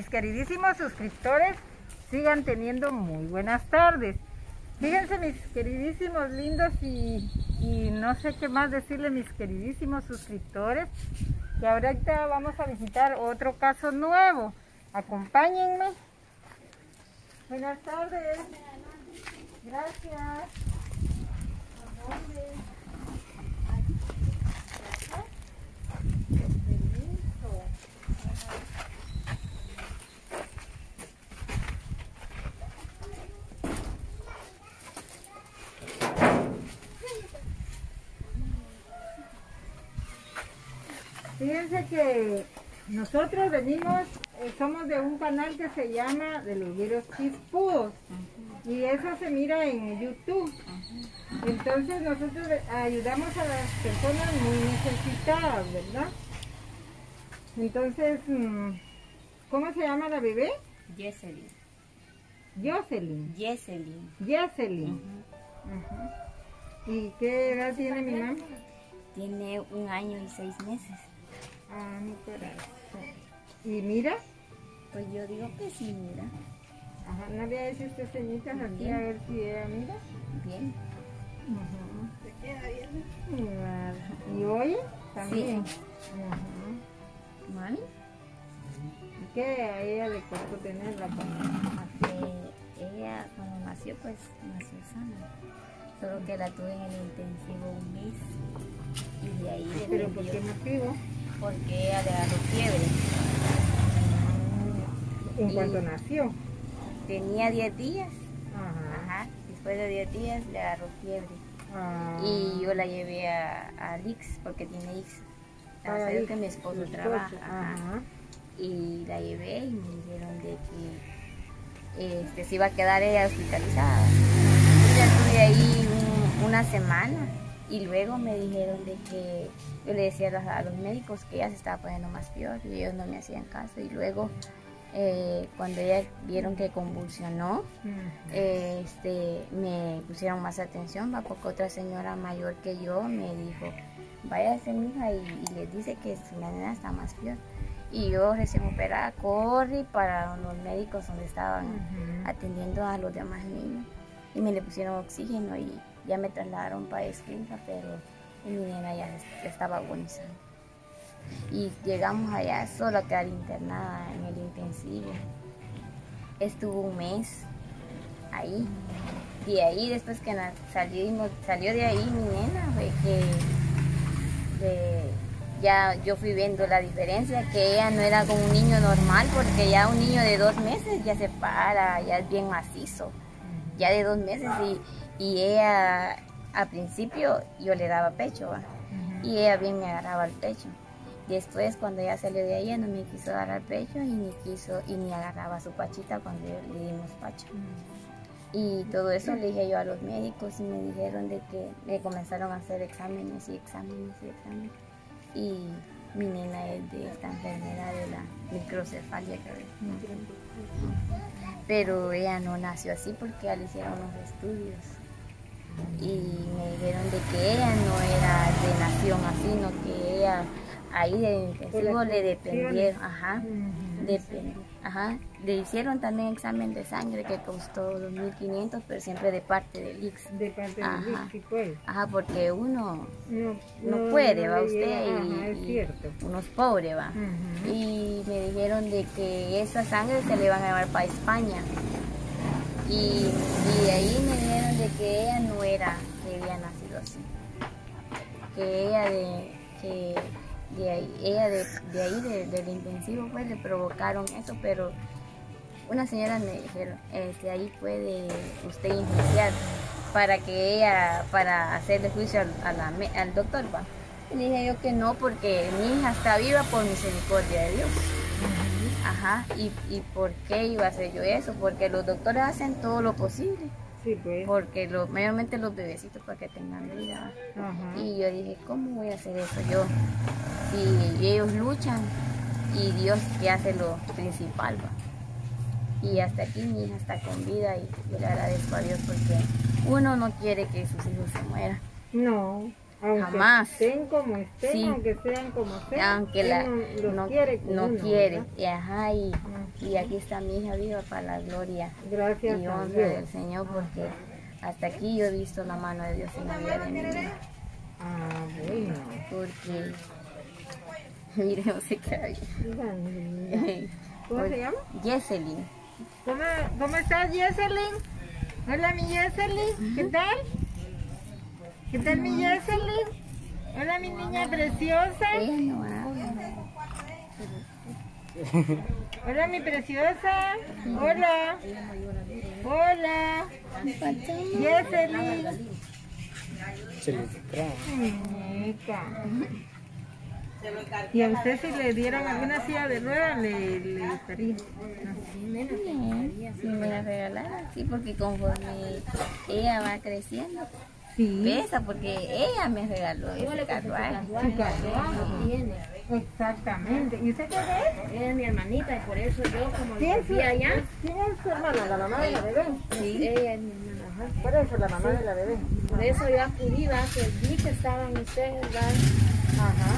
mis queridísimos suscriptores sigan teniendo muy buenas tardes. Fíjense, mis queridísimos lindos, y no sé qué más decirle, mis queridísimos suscriptores, que ahorita vamos a visitar otro caso nuevo. Acompáñenme. Buenas tardes. Gracias. ¿A dónde? Fíjense que nosotros venimos, somos de un canal que se llama de los virus chispudos, y eso se mira en YouTube. Entonces nosotros ayudamos a las personas muy necesitadas, ¿verdad? Entonces, ¿cómo se llama la bebé? Yeselin. Jocelyn. Yeselin. Yeselin. ¿Y qué edad tiene mi mamá? Tiene 1 año y 6 meses. Ah, mi corazón. ¿Y mira? Pues yo digo que sí, mira. Ajá, ¿no le hecho usted señitas aquí Bien. a ver si ella mira? Bien. Se queda bien. Claro. ¿Y oye? También. Sí. ¿Mami? ¿Y qué a ella le costó tenerla con Ella cuando nació, pues nació sana. Solo que la tuve en el intensivo 1 mes. Y de ahí ¿Pero por qué motivo? Porque ella le agarró fiebre. ¿En cuanto nació? Tenía 10 días. Ajá. Después de 10 días le agarró fiebre. Y yo la llevé a Lix porque tiene X. Sabes que mi esposo trabaja. Ajá. Y la llevé y me dijeron de que se iba a quedar ella hospitalizada. Y la estuve ahí una semana. Y luego me dijeron de que yo le decía a los médicos que ella se estaba poniendo más peor y ellos no me hacían caso. Y luego cuando ella vieron que convulsionó, me pusieron más atención, porque otra señora mayor que yo me dijo, váyase mija y les dice que su nena está más peor. Y yo recién operada corrí para los médicos donde estaban atendiendo a los demás niños y me le pusieron oxígeno y ya me trasladaron para Esquinca, pero mi nena ya estaba agonizando. Y llegamos allá solo a quedar internada en el intensivo. Estuvo 1 mes ahí. De ahí, después que salió de ahí mi nena, fue que ya yo fui viendo la diferencia, que ella no era como un niño normal, porque ya un niño de 2 meses ya se para, ya es bien macizo, ya de 2 meses, y ella al principio yo le daba pecho, ¿va? Y ella bien me agarraba el pecho. Después cuando ella salió de ahí ya no me quiso agarrar pecho y ni agarraba su pachita cuando le dimos pacho. Y todo eso le dije yo a los médicos y me dijeron de que me comenzaron a hacer exámenes y exámenes y exámenes. Y mi nena es de esta enfermedad de la microcefalia. Pero ella no nació así porque ya le hicieron los estudios. Y me dijeron de que ella no era de nación así, sino que ella ahí de intensivo le dependieron, le hicieron también examen de sangre que costó 2.500, pero siempre de parte del IX. De parte del IX, sí puede. Porque uno no puede, va usted, es cierto. Uno es pobre, va. Y me dijeron de que esa sangre se le van a llevar para España. Y de ahí me dijeron de que ella no era, que había nacido así. Que ella del intensivo pues le provocaron eso, pero una señora me dijeron, ahí puede usted iniciar para hacerle juicio al doctor, ¿va? Y le dije yo que no, porque mi hija está viva por misericordia de Dios. ¿Y por qué iba a hacer yo eso? Porque los doctores hacen todo lo posible. Sí, pues. Porque mayormente los bebecitos para que tengan vida. Y yo dije, ¿cómo voy a hacer eso yo? Si ellos luchan y Dios que hace lo principal, ¿va? Y hasta aquí mi hija está con vida y yo le agradezco a Dios porque uno no quiere que sus hijos se mueran. No. Aunque jamás. estén como estén, Sí. aunque sean como sean, Aunque él no los quiere como no uno, quiere. ¿verdad? Y ajá, y aquí está mi hija viva para la gloria Gracias y a honra Dios. del Señor, porque hasta aquí yo he visto la mano de Dios en la vida de mi hija. Ah, bueno. Porque, mire, no sé qué hay. Díganme, ¿cómo se llama? Jesselyn. ¿Cómo estás, Jesselyn? Hola, mi Jesselyn. ¿Qué tal? ¿Qué tal, mi Jesselyn? Hola, mi niña preciosa. Ella no habla. Hola, mi preciosa. Hola. Hola. Jesselyn. Muñeca. ¿Y a usted si le dieran alguna silla de ruedas le gustaría? Si me la regalaran, sí, porque conforme ella va creciendo, Sí. pesa, porque ella me regaló ese carruaje. Sí, claro. Exactamente. ¿Y usted qué es? Ella es mi hermanita y por eso yo como ¿Quién es su, vivía allá, ¿Quién es su hermana? ¿La mamá de la bebé? Sí. ella es mi hermana. Ajá. Por eso, la mamá de la bebé. Por eso yo acudí, ¿va? Que vi que estaban ustedes, ¿va? Ajá.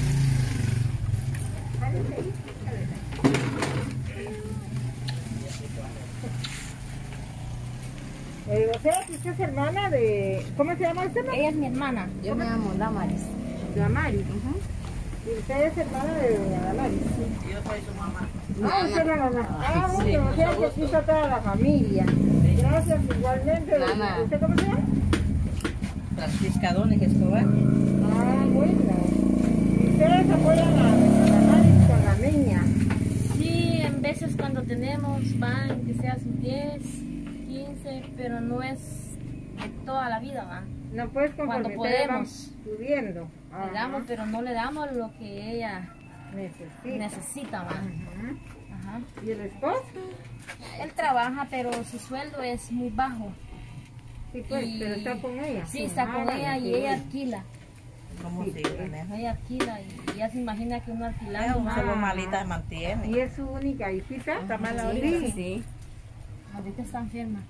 O sea, que usted es hermana de... ¿Cómo se llama usted? Ella es mi hermana. Yo me llamo Damaris. Damaris. ¿Y usted es hermana de doña Damaris? Yo soy su mamá. Ah, usted es la mamá. Ah, bueno, o sea que aquí está toda la familia. Gracias igualmente. Mamá. ¿Usted cómo se llama? Francisca Dones Escobar. Ah, bueno. ¿Y ustedes apoyan a doña Damaris con la niña? Sí, en veces cuando tenemos van, que sea sus 10, 15, pero no es de toda la vida, van. No, pues conforme Cuando ustedes van podemos. pudiendo. Ajá. Le damos, pero no le damos lo que ella Necesita. necesita, van. Ujú. Ajá. ¿Y el esposo? Él trabaja, pero su sueldo es muy bajo. Sí, pues, Y- pero está con ella. Sí, está Ah, con bueno, ella y sí, ella bueno. alquila. ¿Cómo Sí, se pues. llama? Ella alquila y ella se imagina que uno Es alquilando un más. solo malita mantiene. ¿Y es su única hijita? ¿Está mala ahorita? Sí, sí. Ahorita está enferma.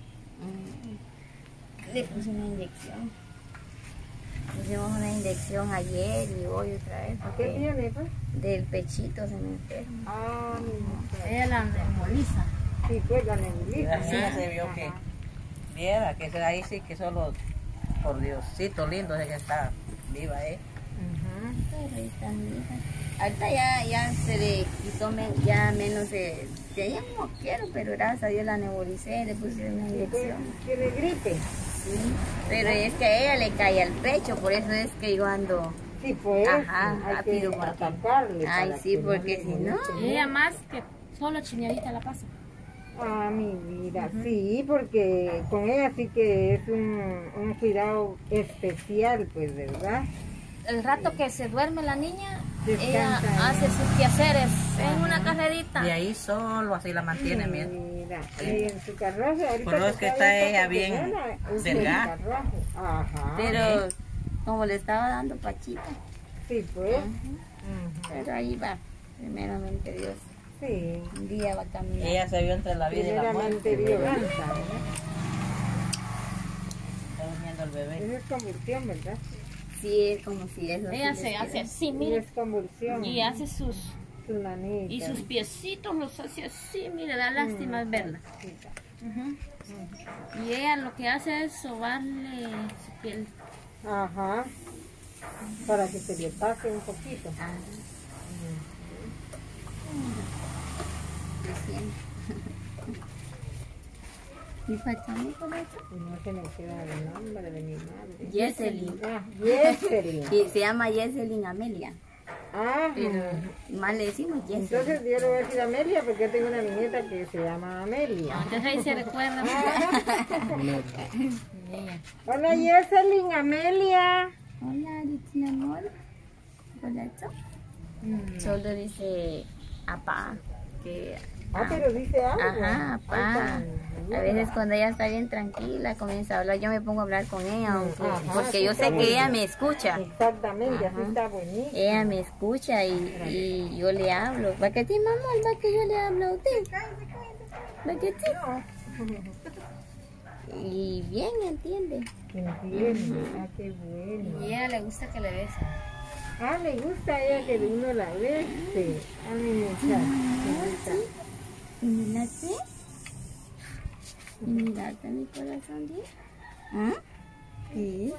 Le puse una inyección. Pusimos una inyección ayer y hoy otra vez. ¿Qué Porque tiene, pues? del pechito se me enferma. Ah, mi mujer. Ella la nebuliza. Sí, pues la Y nebuliza. la niña se vio que viera que ahí sí que solo por Diosito lindo es que está viva, Ujú. Pero ahí está mi hija. Ahorita ya se le quitó ya menos de ella no quiero, pero gracias a Dios la nebulicé, le puse una Pues, inyección. tiene gripe. Sí. Pero es que a ella le cae al pecho, por eso es que yo ando. Sí, pues. Ajá, hay rápido, que porque- atacarle. Ay, para sí, que porque le si no- moleste Y ella mucho. más que solo chiñadita la pasa. Ah, mi vida, sí, porque con ella sí que es un cuidado especial, pues, ¿verdad? El rato que se duerme la niña, Descansa. ella hace sus quehaceres en una carrerita. y ahí solo así la mantiene, mira. Mira, y en su carruaje, ahorita Por eso es que está bien ella bien pequeñona, usa el delgada. carruaje. Ajá. Pero como le estaba dando pachita, Sí, pues. Ujú. pero ahí va, primeramente Dios. Sí. Un día va a caminar. Ella se vio entre la vida y la muerte. Primeramente Dios. Está durmiendo el bebé. Esa es convulsión, ¿verdad? Sí, es como si eso. Ella sí se le hace queda. así, Y mire, es convulsión. y hace sus manitas. y sus piecitos los hace así, mire, da lástima verla. Ujú. Y ella lo que hace es sobarle su piel. Ajá. Para que se le pase un poquito. Ah. Lo siento. ¿Y Pachami con eso? Y no se me queda el nombre de mi madre. Jesselyn. Ah, Jesselyn. Y se llama Jesselyn Amelia. Ah, Pero más le decimos Jesselyn. entonces yo le voy a decir Amelia porque yo tengo una niñeta que se llama Amelia. Entonces ahí se recuerda. Hola Jesselyn, Amelia. Hola, mi amor. Hola, Solo dice apá. Que, Ah, pero dice algo. ajá, Ay, apá. tan A veces cuando ella está bien tranquila, comienza a hablar, yo me pongo a hablar con ella, aunque- Ajá, porque sí, yo está sé muy que ella bien. me escucha. Exactamente, así Ajá. está bonito. Ella me escucha y yo le hablo. ¿Va que ti, mamá? ¿Va que yo le hablo a usted? ¿Va que ti? Y bien entiende. Entiende. Ah, qué bueno. Y a ella le gusta que le besen. Ah, le gusta a ella que uno la bese. A mi muchacha. ¿Y mirate? ¿Y mirate mi corazón bien? ¿Ah? ¿Qué es?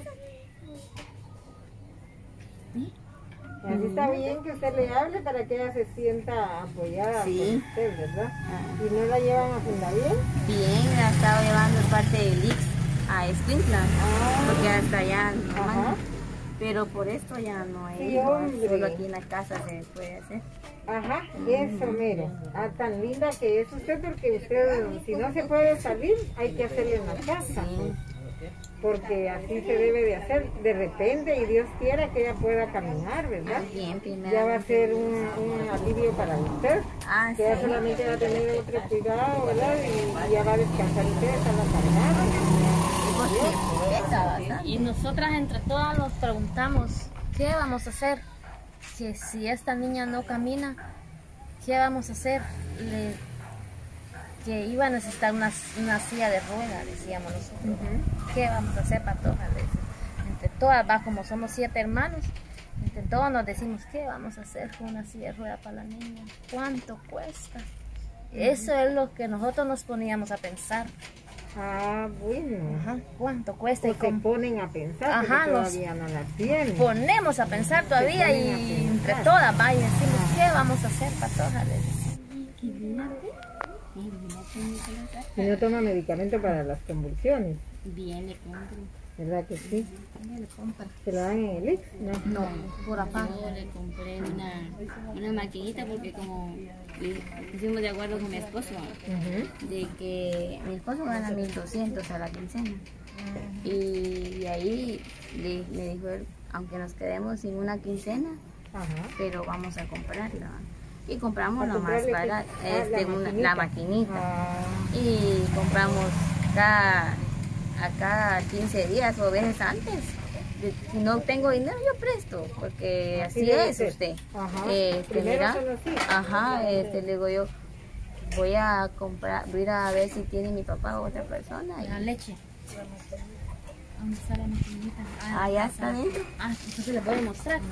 Así está bien que usted le hable para que ella se sienta apoyada Sí. por usted, ¿verdad? ¿Y no la llevan a Fundavien? Bien, la he estado llevando parte del IX a Escuintla, porque hasta allá no Ajá. manda. Pero por esto ya no hay. Sí, hombre. Solo aquí en la casa se puede hacer. Ajá, eso mero. Ah, tan linda que es usted, porque usted, si no se puede salir, hay que hacerlo en la casa. Sí. Porque así se debe de hacer de repente y Dios quiera que ella pueda caminar, ¿verdad? Bien, primero. Ya va a ser un alivio para usted, Ah, que ya sí. solamente va a tener otro cuidado, ¿verdad? Y ya va a descansar usted, está la cargada. Porque pesa bastante. Y nosotras entre todas nos preguntamos, ¿qué vamos a hacer? Que si esta niña no camina, ¿qué vamos a hacer? Que iba a necesitar una silla de ruedas, decíamos nosotros. ¿Qué vamos a hacer, Patoja? Entre todas, va, como somos 7 hermanos, entre todos nos decimos, ¿qué vamos a hacer con una silla de ruedas para la niña? ¿Cuánto cuesta? Eso es lo que nosotros nos poníamos a pensar. Ah, bueno. Ajá, ¿cuánto cuesta? Y Se ponen a pensar, Ajá, porque todavía no las tienen. ponemos a pensar todavía ponen a y entre pensar. todas, va, y decimos, ¿qué vamos a hacer, Patoja? Les decimos. Si no toma medicamento para las convulsiones, Bien, le compro. ¿verdad que sí? Le compro. ¿Se lo dan en el IX? No. No, por aparte. Yo le compré una maquinita porque como hicimos de acuerdo con mi esposo Ujú. De que mi esposo gana 1.200 a la quincena. Y ahí le dijo él, aunque nos quedemos sin una quincena, Ajá. pero vamos a comprarla. Y compramos ¿A la más comprarle qué? barata, Ah, la maquinita. Ah, Y compramos a cada 15 días o veces antes. Si no tengo dinero, yo presto, porque así debe es ser. usted. Ajá. Mira, Primero son los hijos. ajá, le digo yo, voy a comprar, voy a ir a ver si tiene mi papá o otra persona. La Y, leche. ¿Dónde está la maquinita? allá está dentro. Ah, entonces le puedo mostrar.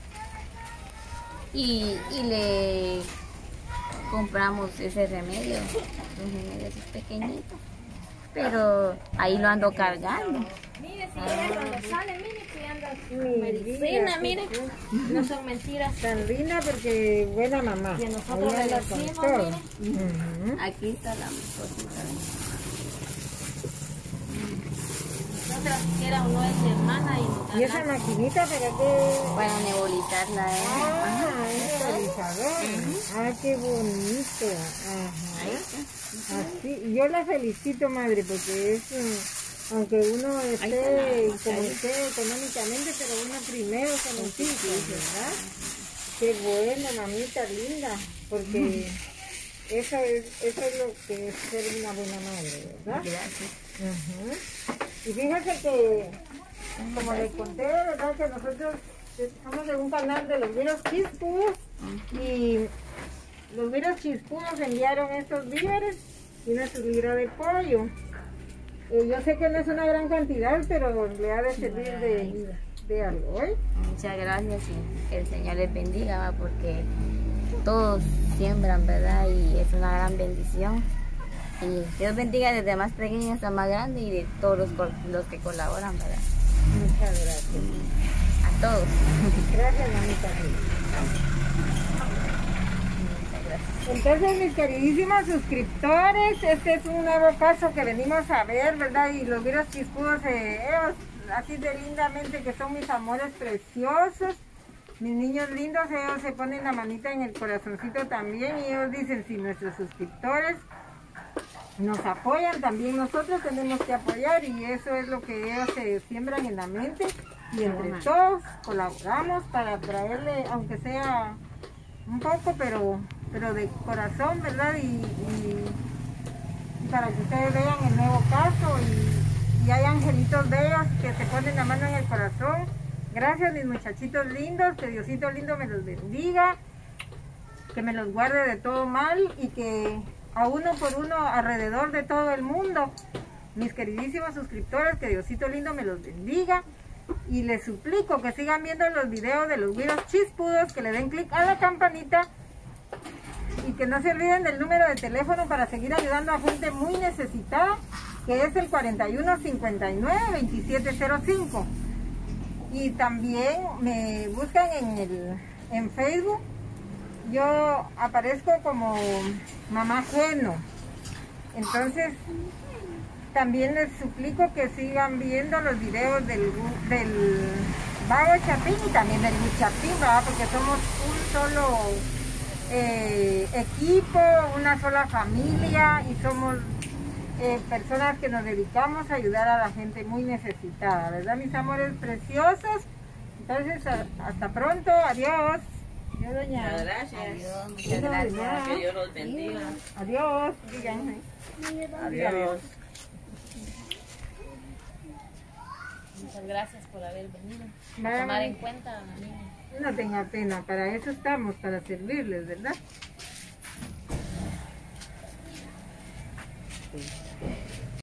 Y le compramos ese remedio, un remedio así pequeñito. Pero ahí lo ando cargando. Mire, si ella cuando sale, mire que anda Mi con medicina, vida, mire. qué No son mentiras. Tan linda porque buena mamá. Que nosotros Ahí le anda con decimos, todo. mire. Ujú. Aquí está la cosita. Nosotras, quiera o no, es hermana y nos da Y esa maquinita para que... Para nebulizarla. Ah, es nebulizador. Ah, qué bonito. Ajá. Así, yo la felicito, madre, porque es, aunque uno esté como esté económicamente, pero uno primero con los hijos, ¿verdad? Qué bueno, mamita linda, porque eso es lo que es ser una buena madre, ¿verdad? Gracias. Ujú. Y fíjese que, como le conté, ¿verdad? Que nosotros somos de un canal de los Viros Chispudos y los Viros Chispudos enviaron estos víveres y una libra de pollo. Yo sé que no es una gran cantidad, pero le ha de servir de algo, ¿eh? Muchas gracias y que el Señor les bendiga, ¿va? Porque todos siembran, ¿verdad? Y es una gran bendición. Y Dios bendiga desde más pequeño hasta más grande y de todos los que colaboran, ¿verdad? Muchas gracias. A todos. Gracias, mamita. Entonces, mis queridísimos suscriptores, este es un nuevo caso que venimos a ver, ¿verdad? Y los Viros Chispudos, ellos, así de lindamente, que son mis amores preciosos, mis niños lindos, ellos se ponen la manita en el corazoncito también y ellos dicen, si nuestros suscriptores nos apoyan, también nosotros tenemos que apoyar y eso es lo que ellos se siembran en la mente y entre todos colaboramos para traerle, aunque sea un poco, pero de corazón, ¿verdad? Y para que ustedes vean el nuevo caso y hay angelitos bellos que se ponen la mano en el corazón. Gracias, mis muchachitos lindos, que Diosito lindo me los bendiga, que me los guarde de todo mal y que a uno por uno alrededor de todo el mundo mis queridísimos suscriptores, que Diosito lindo me los bendiga. Y les suplico que sigan viendo los videos de los güiros chispudos, que le den clic a la campanita y que no se olviden del número de teléfono para seguir ayudando a gente muy necesitada, que es el 4159-2705. Y también me buscan en Facebook. Yo aparezco como Mamá Geno. Entonces también les suplico que sigan viendo los videos del Vago Chapín y también del Chapín, ¿verdad? Porque somos un solo equipo, una sola familia, y somos personas que nos dedicamos a ayudar a la gente muy necesitada, ¿verdad, mis amores preciosos? Entonces, hasta pronto, adiós. Adiós, doña. Muchas gracias. Adiós, muchas gracias. Que Dios los bendiga. Adiós. Díganme. Adiós. Muchas gracias por haber venido. Vaya, Tomar en mami. cuenta a la niña. No tenga pena, para eso estamos, para servirles, ¿verdad? Sí.